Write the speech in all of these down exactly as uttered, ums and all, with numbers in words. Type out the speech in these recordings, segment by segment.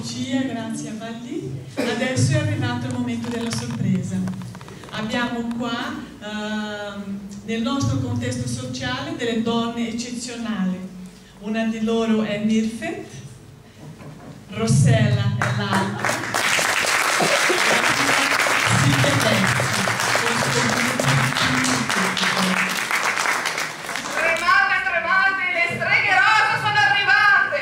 Lucia, grazie a Valli. Adesso è arrivato il momento della sorpresa. Abbiamo qua, ehm, nel nostro contesto sociale, delle donne eccezionali. Una di loro è Mirfet, Rossella è l'altra, Silvia Pezzi. Tremate, tremate, le streghe rosa sono arrivate!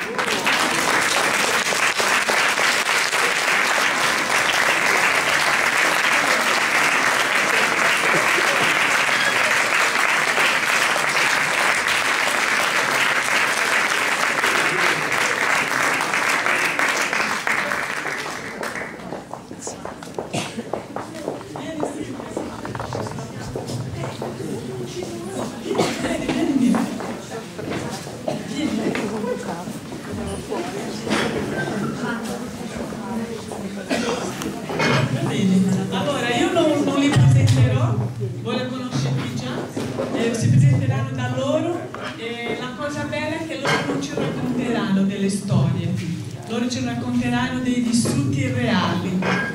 Allora, io non, non li presenterò, voi le conoscete già, eh, si presenteranno da loro e la cosa bella è che loro non ci racconteranno delle storie, loro ci racconteranno dei vissuti reali.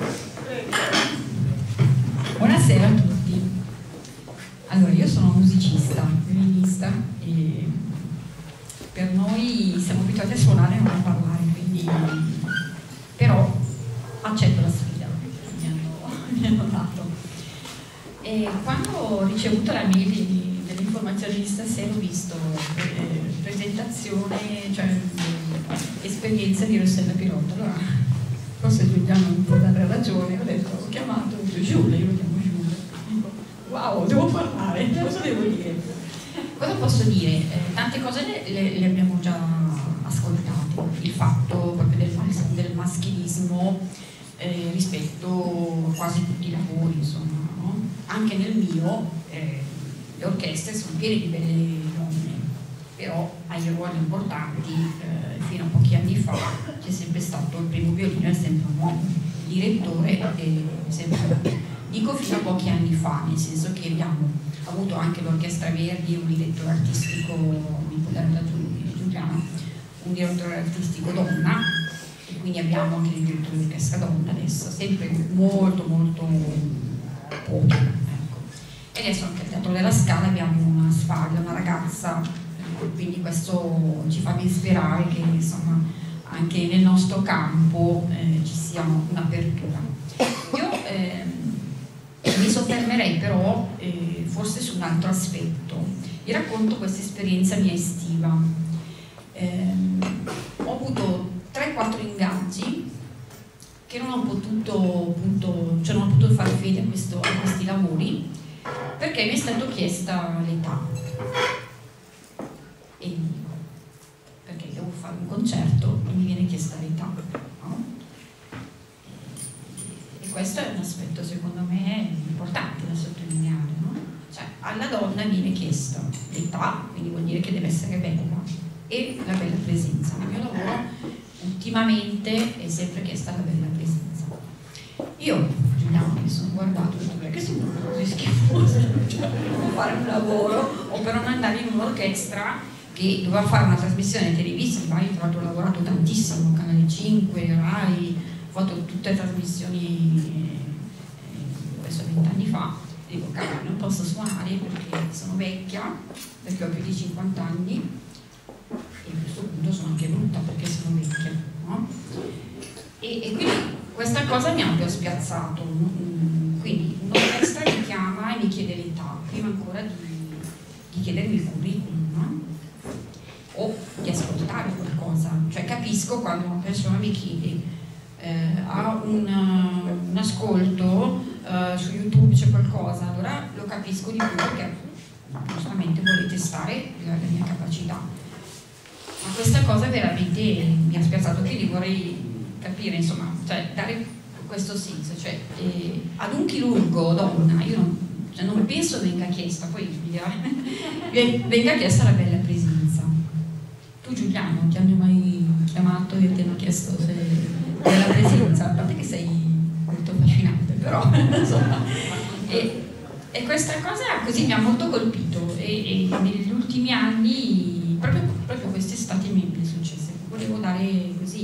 Buonasera a tutti. Allora, io sono musicista, violinista e per noi siamo abituati a suonare e non a parlare, quindi però accetto la sfida che mi hanno, mi hanno dato. E quando ho ricevuto la mail di, delle informazioni di stasera ho visto eh, presentazione, cioè eh, esperienza di Rossella Pirotto. Allora, forse Giuliano mi può dare ragione, ho detto, ho chiamato Giulia, io lo chiamo Giulia. Dico, wow, devo parlare, cosa devo dire? Cosa posso dire? Eh, tante cose le, le, le abbiamo già ascoltate, il fatto proprio del, del maschilismo eh, rispetto a quasi tutti i lavori, insomma, no? Anche nel mio eh, le orchestre sono piene di belle donne, però ai ruoli importanti eh, fino a pochi anni fa c'è sempre stato il primo violino, è sempre un uomo, il direttore è sempre un uomo. Dico fino a pochi anni fa, nel senso che abbiamo avuto anche l'Orchestra Verdi, un direttore artistico, mi può dare da Giuliano, un direttore artistico donna, e quindi abbiamo anche il direttore di orchestra donna adesso, sempre molto molto poco. Ecco. E adesso anche al Teatro della Scala abbiamo una spalla, una ragazza, quindi questo ci fa ben sperare che insomma anche nel nostro campo eh, ci sia un'apertura. Io ehm, mi soffermerei però eh, forse su un altro aspetto. Vi racconto questa esperienza mia estiva. Eh, ho avuto tre quattro ingaggi che non ho potuto, appunto, cioè non ho potuto fare fede a, questo, a questi lavori perché mi è stato chiesta l'età. E perché devo fare un concerto e mi viene chiesta l'età, no? E questo è un aspetto secondo me importante da sottolineare, no? Cioè alla donna viene chiesta l'età, quindi vuol dire che deve essere bella, e la bella presenza. Nel mio lavoro ultimamente è sempre chiesta la bella presenza. Io, Giuliano, mi sono guardato e ho detto che sono così schifosa, cioè per fare un lavoro o per non andare in un'orchestra che doveva fare una trasmissione televisiva. Io tra l'altro ho lavorato tantissimo, Canale cinque, Rai, ho fatto tutte le trasmissioni eh, questo vent'anni fa. Dico, cavolo, non posso suonare perché sono vecchia, perché ho più di cinquanta anni e a questo punto sono anche brutta perché sono vecchia, no? E, e quindi questa cosa mi ha un po' spiazzato. Quindi un'orchestra mi chiama e mi chiede l'età prima ancora di, di chiedermi il curriculum, no? O di ascoltare qualcosa. Cioè capisco quando una persona mi chiede eh, ha un, un ascolto uh, su YouTube, c'è qualcosa, allora lo capisco di più perché giustamente vuole testare la, la mia capacità. Ma questa cosa veramente mi ha spiazzato, quindi vorrei capire, insomma, cioè dare questo senso, cioè eh, ad un chirurgo donna io non, cioè, non penso venga chiesta, poi venga chiesta la bella presenza. Tu Giuliano ti hanno mai chiamato e ti hanno chiesto se bella presenza? A parte che sei molto affascinante, però insomma, e, e questa cosa così mi ha molto colpito e, e negli ultimi anni proprio, proprio quest'estate mi è successo, volevo dare così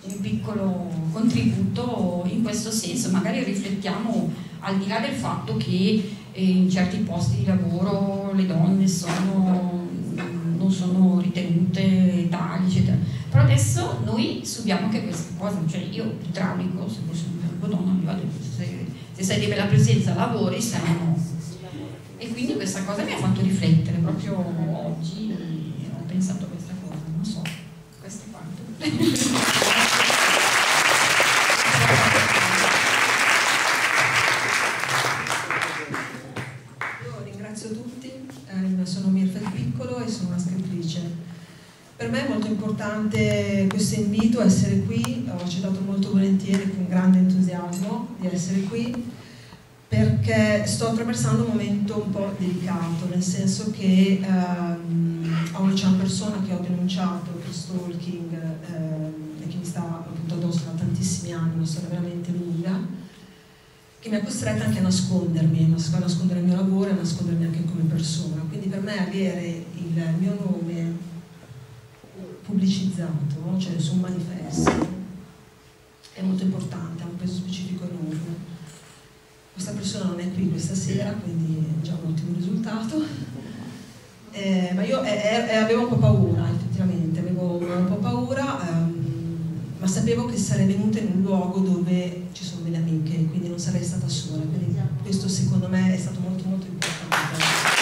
un piccolo contributo in questo senso, magari riflettiamo al di là del fatto che eh, in certi posti di lavoro le donne sono, non sono ritenute tali, eccetera. Però adesso noi subiamo anche questa cosa, cioè io idraulico, se fossi un donna mi vado, se, se sei di bella presenza lavori, se no no. E quindi questa cosa mi ha fatto riflettere, proprio oggi ho pensato a questa cosa, non so, questo è quanto. Sono Mirfel Piccolo e sono una scrittrice. Per me è molto importante questo invito, essere qui, ho accettato molto volentieri, con grande entusiasmo di essere qui, perché sto attraversando un momento un po' delicato, nel senso che ehm, c'è una persona che ho denunciato per stalking ehm, e che mi sta appunto addosso da tantissimi anni, una storia veramente lunga, che mi ha costretta anche a nascondermi, a nascondere il mio lavoro e a nascondermi anche come persona. Quindi per me avere il mio nome pubblicizzato, cioè su un manifesto, è molto importante, ha un peso specifico enorme. Questa persona non è qui questa sera, quindi è già un ottimo risultato. Eh, ma io eh, eh, avevo un po' paura, effettivamente, avevo un po' paura, ehm, ma sapevo che sarei venuta in un luogo dove ci sono delle amiche, quindi non sarei stata sola, quindi questo secondo me è stato molto molto importante.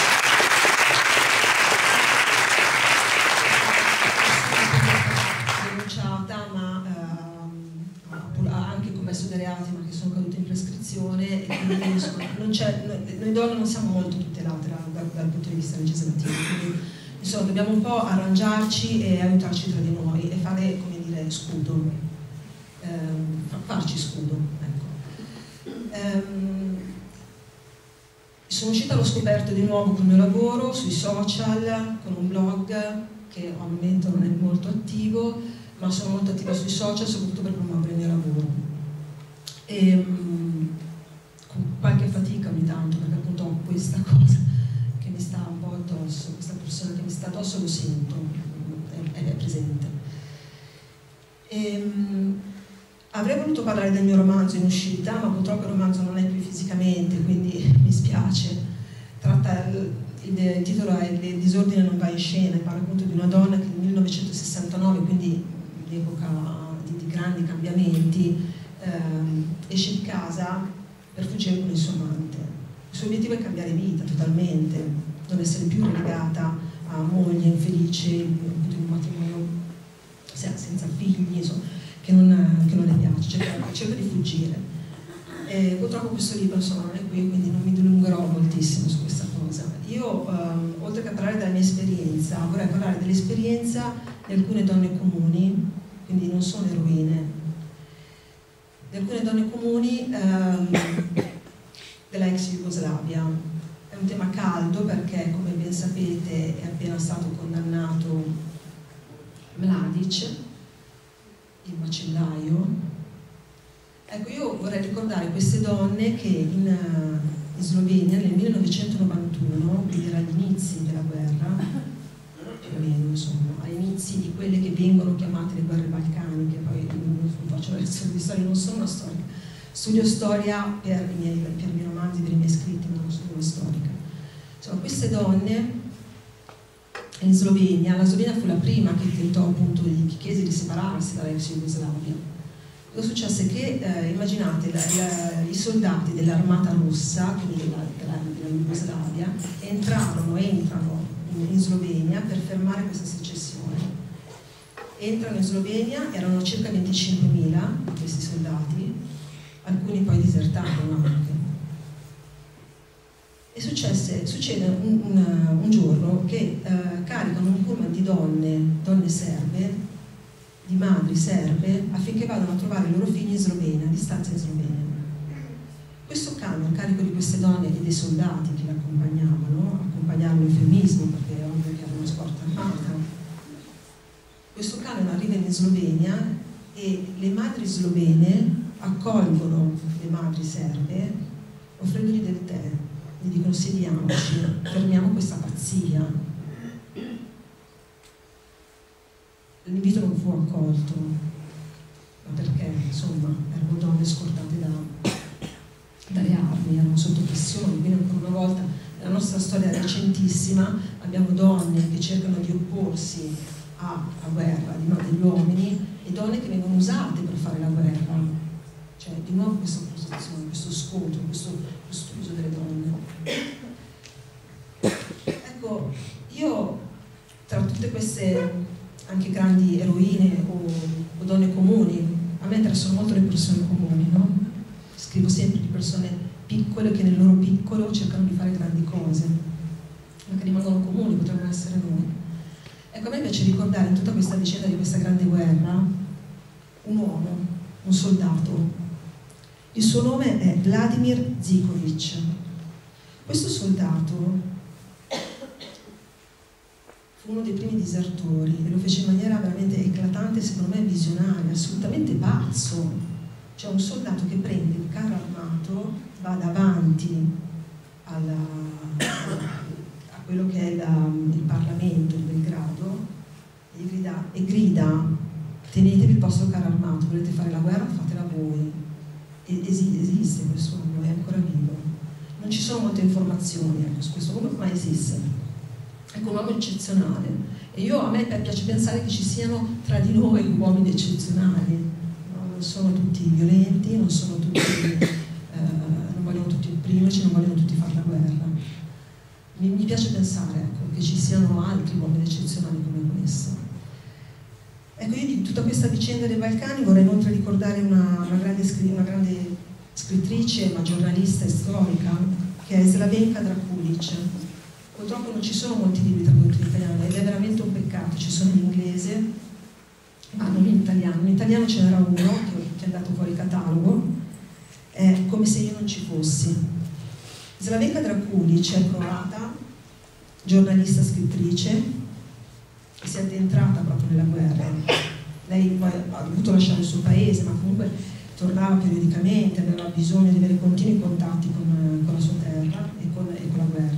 Denunciata, ma ehm, ha anche commesso dei reati, ma che sono caduti in prescrizione, e quindi insomma, non c'è, noi, noi donne non siamo molto tutelate dal, dal, dal punto di vista legislativo, quindi insomma dobbiamo un po' arrangiarci e aiutarci tra di noi e fare, come dire, scudo, ehm, farci scudo, ecco. Ehm, sono uscita allo scoperto di nuovo con il mio lavoro sui social, con un blog che al momento non è molto attivo, ma sono molto attiva sui social soprattutto per promuovere il mio lavoro. E, con qualche fatica ogni tanto, perché appunto ho questa cosa che mi sta un po' addosso, questa persona che mi sta addosso, lo sento, è, è presente. E, avrei voluto parlare del mio romanzo in uscita, ma purtroppo il romanzo non è qui fisicamente, quindi mi spiace. Tratta, il, il titolo è Il disordine non va in scena, e parla appunto di una donna che nel millenovecentosessantanove, quindi in epoca di, di grandi cambiamenti, ehm, esce di casa per fuggire con il suo amante. Il suo obiettivo è cambiare vita totalmente, non essere più relegata a moglie infelice, in un matrimonio senza figli, insomma, che non, che non le piace, cerca, cerca di fuggire. E purtroppo questo libro insomma non è qui, quindi non mi dilungherò moltissimo su questa cosa. Io, ehm, oltre che parlare della mia esperienza, vorrei parlare dell'esperienza di alcune donne comuni, quindi non sono eroine, di alcune donne comuni ehm, della ex Jugoslavia. È un tema caldo perché, come ben sapete, è appena stato condannato Mladic, il macellaio. Ecco, io vorrei ricordare queste donne che in, in Slovenia nel millenovecentonovantuno, quindi era agli inizi della guerra, più o meno, insomma, agli inizi di quelle che vengono chiamate le guerre balcaniche, poi non faccio la lezione di storia, non sono una storica, studio storia per i miei, per i miei romanzi, per i miei scritti, ma non sono una storica. Insomma, queste donne in Slovenia, la Slovenia fu la prima che tentò appunto, gli chiese di separarsi dall'ex Jugoslavia. Cosa successe? Che eh, immaginate la, la, i soldati dell'Armata Rossa, quindi della, della, della Jugoslavia, entrarono, entrano in, in Slovenia per fermare questa secessione. Entrano in Slovenia, erano circa venticinquemila questi soldati, alcuni poi disertarono anche. E successe, succede un, un, un giorno che eh, caricano un pullman di donne, donne serbe, di madri serbe, affinché vadano a trovare i loro figli in Slovenia, a distanza in Slovenia. Questo camion carico di queste donne e dei soldati che le accompagnavano, accompagnavano il femminismo perché è ovvio che era una sport armata, questo camion arriva in Slovenia e le madri slovene accolgono le madri serbe offrendogli del tè, gli dicono sediamoci, fermiamo questa pazzia. L'invito non fu accolto, insomma, erano donne scortate da, dalle armi, erano sotto pressione, quindi ancora una volta nella nostra storia recentissima abbiamo donne che cercano di opporsi alla guerra di degli uomini e donne che vengono usate per fare la guerra, cioè di nuovo questa opposizione, questo scontro, questo, questo uso delle donne. Ecco, io tra tutte queste anche grandi eroine o, o donne comuni, a me interessano molto le persone comuni, no? Scrivo sempre di persone piccole che nel loro piccolo cercano di fare grandi cose, ma che rimangono comuni, potrebbero essere noi. Ecco, a me piace ricordare in tutta questa vicenda di questa grande guerra un uomo, un soldato. Il suo nome è Vladimir Zikovic. Questo soldato fu uno dei primi disertori e lo fece in maniera veramente eclatante, secondo me visionaria, assolutamente pazzo. Cioè un soldato che prende il carro armato, va davanti alla, a quello che è la, il Parlamento di Belgrado e grida, e grida: tenetevi il vostro carro armato, volete fare la guerra, fatela voi. E, esi, esiste questo uomo, è ancora vivo. Non ci sono molte informazioni ecco, su questo uomo, ma esiste. Ecco, un uomo eccezionale. E io, a me piace pensare che ci siano tra di noi uomini eccezionali. No? Non sono tutti violenti, non sono tutti, eh, non vogliono tutti opprimerci, non vogliono tutti fare la guerra. Mi, mi piace pensare ecco, che ci siano altri uomini eccezionali come questo. Ecco, io di tutta questa vicenda dei Balcani vorrei inoltre ricordare una, una, grande, una grande scrittrice, ma giornalista e storica, che è Slavenka Drakulic. Purtroppo non ci sono molti libri tradotti in italiano ed è veramente un peccato, ci sono in inglese, ma non in italiano. In italiano ce n'era uno che è andato fuori catalogo, è Come se io non ci fossi. Slavenka Drakulic è croata, giornalista, scrittrice, e si è addentrata proprio nella guerra. Lei poi ha dovuto lasciare il suo paese, ma comunque tornava periodicamente, aveva bisogno di avere continui contatti con, con la sua terra e con, e con la guerra.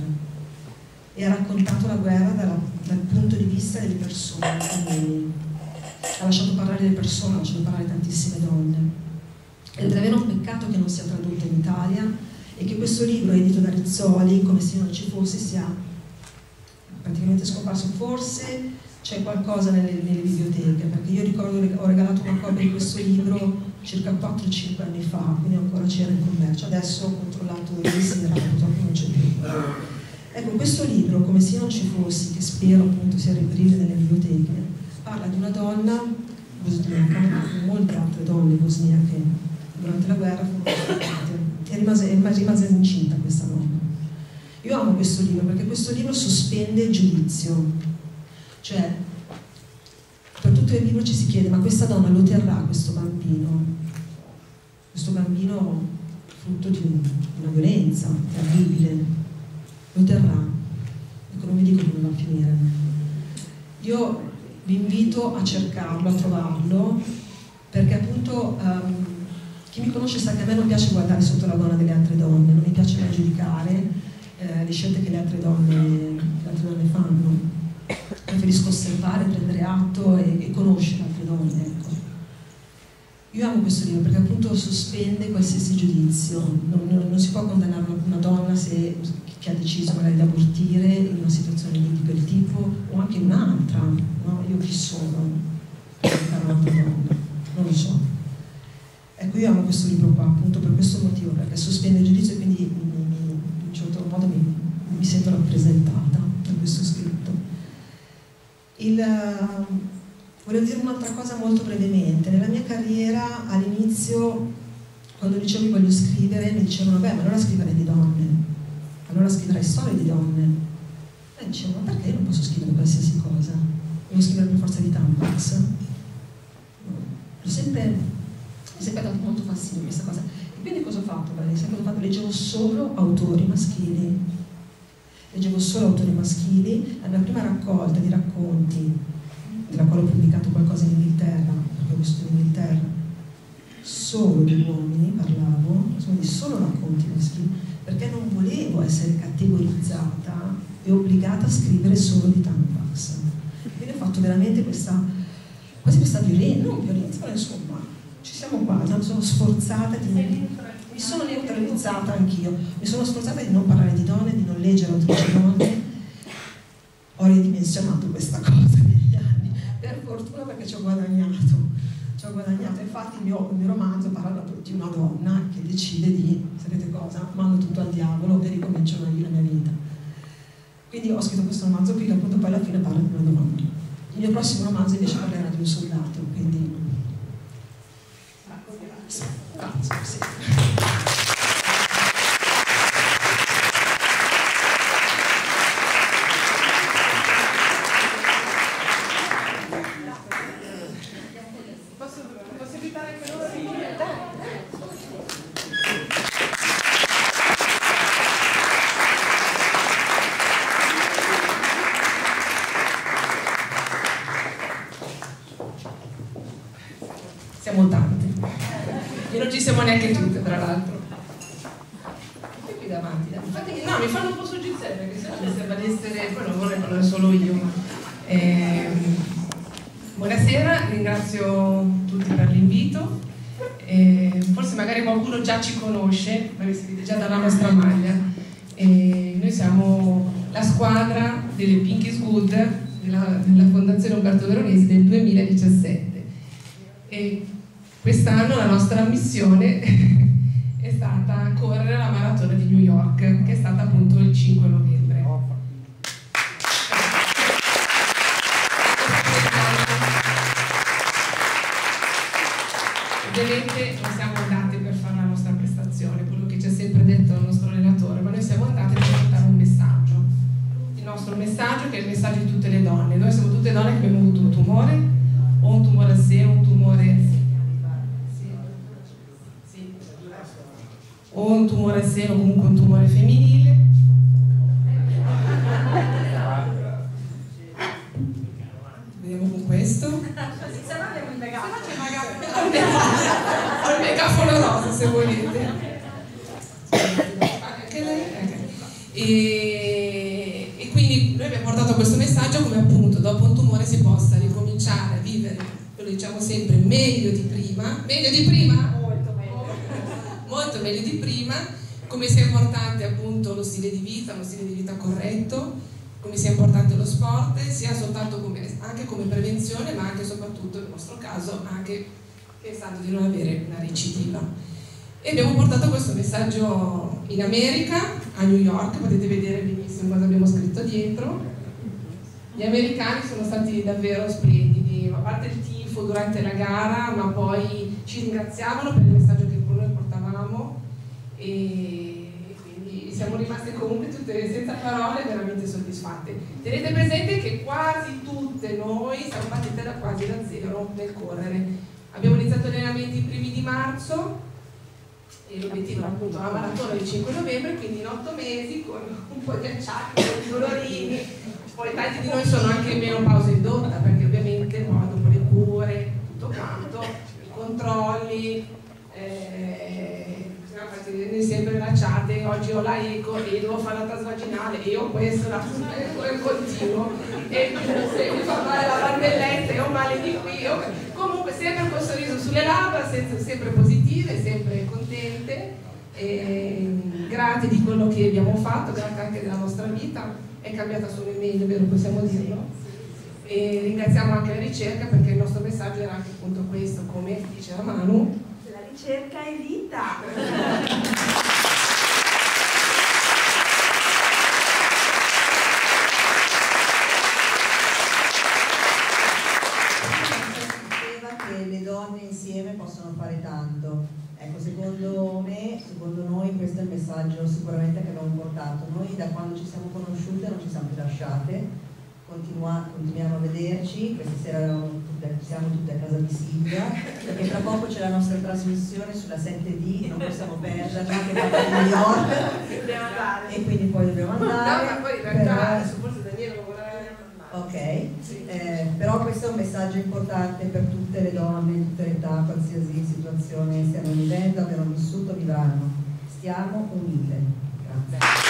E ha raccontato la guerra dalla, dal punto di vista delle persone comuni. Ha lasciato parlare le persone, ha lasciato parlare tantissime donne. Ed è davvero un peccato che non sia tradotto in Italia e che questo libro, edito da Rizzoli, Come se io non ci fossi, sia praticamente scomparso. Forse c'è qualcosa nelle, nelle biblioteche, perché io ricordo che ho regalato una copia di questo libro circa quattro cinque anni fa, quindi ancora c'era in commercio. Adesso ho controllato ieri sera, purtroppo non c'è più. Ecco, questo libro, Come se io non ci fossi, che spero appunto sia reperibile nelle biblioteche, parla di una donna bosniaca, come molte altre donne bosniache durante la guerra furono sfruttate e rimase, rimase incinta questa donna. Io amo questo libro perché questo libro sospende il giudizio, cioè per tutto il libro ci si chiede: ma questa donna lo terrà questo bambino? Questo bambino frutto di una violenza terribile. Lo terrà? Ecco, non vi dico come va a finire. Io vi invito a cercarlo, a trovarlo, perché appunto um, chi mi conosce sa che a me non piace guardare sotto la donna delle altre donne, non mi piace mai giudicare eh, le scelte che le altre donne, le altre donne fanno. Preferisco osservare, prendere atto e, e conoscere altre donne. Ecco. Io amo questo libro perché appunto sospende qualsiasi giudizio, non, non, non si può condannare una donna se, che ha deciso magari di abortire in una situazione di quel tipo o anche in un'altra, no? Io chi sono per giudicare un'altra donna? Non lo so. Ecco, io amo questo libro qua appunto per questo motivo, perché sospende il giudizio e quindi mi, mi, in un certo modo mi, mi sento rappresentata da questo scritto. Il... Volevo dire un'altra cosa molto brevemente. Nella mia carriera, all'inizio, quando dicevo che voglio scrivere, mi dicevano: beh, ma allora scrivere di donne, allora scriverai storie di donne. E dicevo: ma perché io non posso scrivere qualsiasi cosa? Devo scrivere per forza di Tampax? L'ho sempre, mi è sempre dato molto fastidio questa cosa. E quindi cosa ho fatto? Beh, sempre ho fatto, leggevo solo autori maschili. Leggevo solo autori maschili. La mia prima raccolta di racconti, della quale ho pubblicato qualcosa in Inghilterra, perché ho vissuto in Inghilterra, solo di uomini parlavo, insomma di solo racconti maschili, perché non volevo essere categorizzata e obbligata a scrivere solo di Tampax. Quindi ho fatto veramente questa, quasi questa violenza, non violenza, però insomma, ci siamo quasi, mi sono sforzata di... Mi sono neutralizzata anch'io, mi sono sforzata di non parlare di donne, di non leggere autrici donne. Ho ridimensionato questa cosa negli anni, per fortuna, perché ci ho guadagnato. Ci ho guadagnato, infatti il mio, il mio romanzo parla di una donna che decide di, sapete cosa, mando tutto al diavolo e ricomincio a vivere la mia vita. Quindi ho scritto questo romanzo qui, che appunto poi alla fine parla di una donna. Il mio prossimo romanzo invece parlerà di un soldato, quindi... Grazie, sì. Siamo tanti e non ci siamo neanche tutte, tra l'altro. E qui davanti, infatti, no, mi fanno un po' suggezione perché sennò mi sembra di essere, poi non vorrei parlare solo io, ma eh, buonasera, ringrazio tutti per l'invito. Eh, forse magari qualcuno già ci conosce, ma vi vedete già dalla nostra maglia. Eh, noi siamo la squadra delle Pink is Good della, della Fondazione Umberto Veronesi del duemiladiciassette. E quest'anno la nostra missione è stata correre la maratona di New York, che è stata appunto il cinque novembre. Ovviamente non siamo andate per fare la nostra prestazione, quello che ci ha sempre detto il nostro allenatore, ma noi siamo andate per portare un messaggio. Il nostro messaggio, che è il messaggio di tutte le donne. Noi siamo tutte donne che abbiamo avuto un tumore, o un tumore al seno, un tumore sì. Sì. o un tumore al seno, comunque un tumore femminile. Vediamo con questo. Se no abbiamo il megafono. Ho il megafono rosa, se volete. Anche lei? E, e quindi noi abbiamo portato questo messaggio come appunto dopo un tumore si possa ricominciare a vivere, lo diciamo sempre, meglio di prima. Meglio di prima? Molto meglio. Molto meglio di prima, come sia importante appunto lo stile di vita, uno stile di vita corretto, come sia importante lo sport, sia soltanto come, anche come prevenzione, ma anche e soprattutto nel nostro caso anche pensando di non avere una recidiva. E abbiamo portato questo messaggio in America, a New York, potete vedere benissimo cosa abbiamo scritto dietro. Gli americani sono stati davvero splendidi, a parte il tifo durante la gara, ma poi ci ringraziavano per il messaggio che noi portavamo e quindi siamo rimaste comunque tutte senza parole, veramente soddisfatte. Tenete presente che quasi tutte noi siamo partite da quasi da zero nel correre. Abbiamo iniziato allenamenti i primi di marzo e l'obiettivo era appunto la maratona del cinque novembre, quindi in otto mesi con un po' di acciacchi, con i dolorini. Poi tanti di noi sono anche in menopausa indotta, perché ovviamente poi dopo le cure, tutto quanto, i controlli, eh, noi sempre lasciate, oggi ho la eco e devo fare la trasvaginale e io questo, la il continuo, e se mi fa male la bandelletta e ho male di qui, io, comunque sempre con il sorriso sulle labbra, sempre, sempre positive, sempre contente, e grate di quello che abbiamo fatto, grate anche della nostra vita. È cambiata solo in meglio, vero? Possiamo dirlo. E ringraziamo anche la ricerca, perché il nostro messaggio era anche appunto questo, come diceva Manu. La ricerca è vita. Diceva che le donne insieme possono fare tanto. Ecco, secondo me, secondo noi questo è il messaggio sicuramente che abbiamo portato. Noi da quando ci siamo conosciute non ci siamo più lasciate, Continua, continuiamo a vederci, questa sera tutte, siamo tutte a casa di Silvia, perché tra poco c'è la nostra trasmissione sulla sette D e non possiamo perderla, anche da New York, Dobbiamo andare. e quindi poi dobbiamo andare. No, ma poi in realtà però... adesso forse Daniele lo vorrà. Ok, eh, però questo è un messaggio importante per tutte le donne, in tutte le età, qualsiasi situazione stiano vivendo, abbiano vissuto, vivranno. Stiamo unite. Grazie.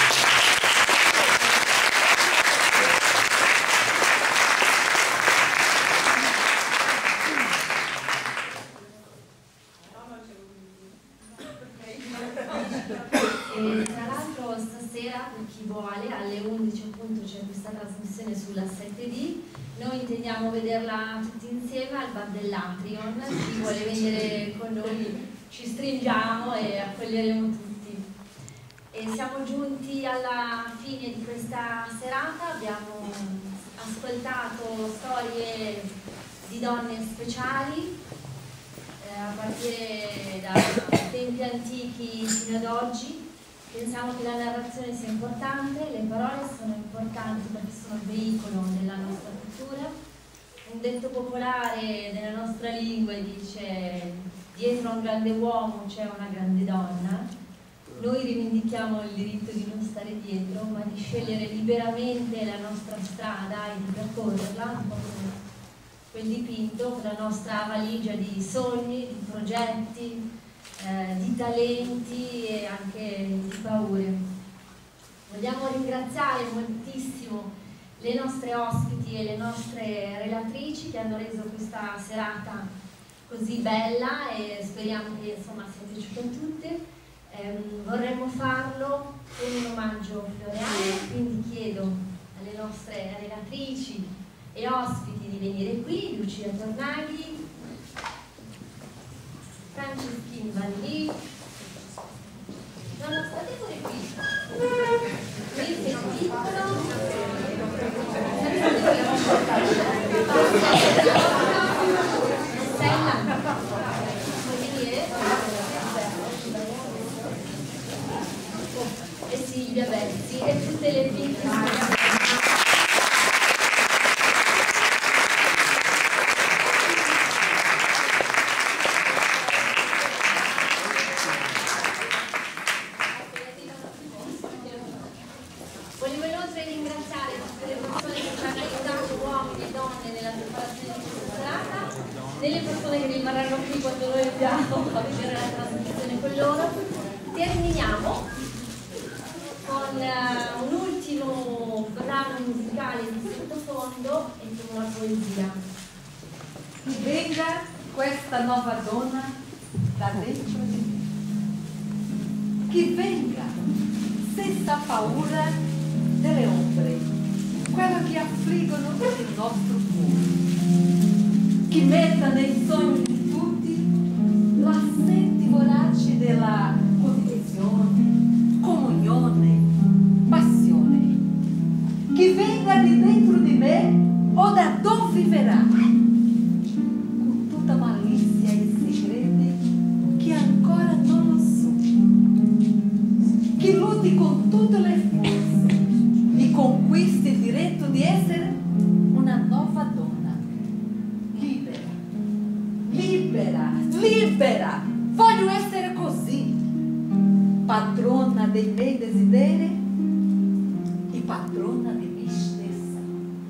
E tra l'altro stasera, per chi vuole, alle undici appunto c'è questa trasmissione sulla sette D. Noi intendiamo vederla tutti insieme al bar dell'Atrion. Chi vuole venire con noi ci stringiamo e accoglieremo tutti. E siamo giunti alla fine di questa serata, abbiamo ascoltato storie di donne speciali, eh, a partire da tempi antichi fino ad oggi. Pensiamo che la narrazione sia importante, le parole sono importanti perché sono il veicolo della nostra cultura. Un detto popolare della nostra lingua dice: dietro a un grande uomo c'è una grande donna. Noi rivendichiamo il diritto di non stare dietro, ma di scegliere liberamente la nostra strada e di percorrerla, un po' come quel dipinto, con la nostra valigia di sogni, di progetti, eh, di talenti e anche di paure. Vogliamo ringraziare moltissimo le nostre ospiti e le nostre relatrici che hanno reso questa serata così bella e speriamo che insomma sia piaciuta a tutte. Eh, vorremmo farlo con un omaggio floreale, quindi chiedo alle nostre relatrici e ospiti di venire qui: Lucia Tornaghi, Franceschini Valli, no, no, state pure qui, Mirko il Piccolo, Stella, vuoi venire? E Silvia Bezzi e tutte le piccole. Volevo inoltre ringraziare tutte le persone che ci hanno aiutato, uomini e donne, nella preparazione di questa serata, delle persone che rimarranno qui quando noi andiamo a vedere la trasmissione con loro. Terminiamo con uh, un ultimo brano musicale di sottofondo e con una poesia. Che venga questa nuova donna da dentro di me. Che venga senza paura delle ombre, quelle che affliggono il nostro cuore. Che metta nei sogni di tutti la sete vorace della condivisione, comunione, passione. Che venga di dentro di me o da dove verrà, con tutta malizia e segreti che ancora non lo so. Che lutti con tutte le forze e conquisti il diritto di essere una nuova donna. Libera, libera, libera. Voglio essere così, padrona dei miei desideri e padrona di me stessa.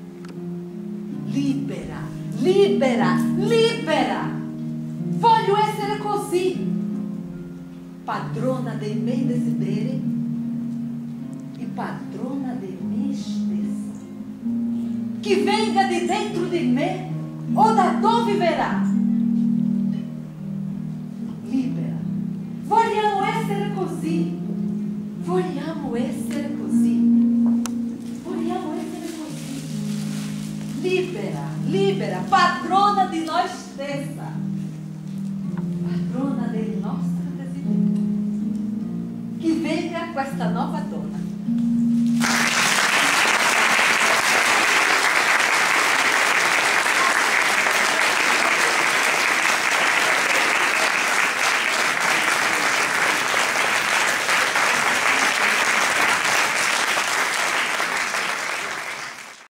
Libera, libera, libera. Voglio essere così, padrona dei miei desideri e padrona di me stessa. Che venga di dentro di me o da dove verrà. Libera. Vogliamo essere così. Vogliamo essere così. Vogliamo essere così. Libera, libera, padrona di noi stessa.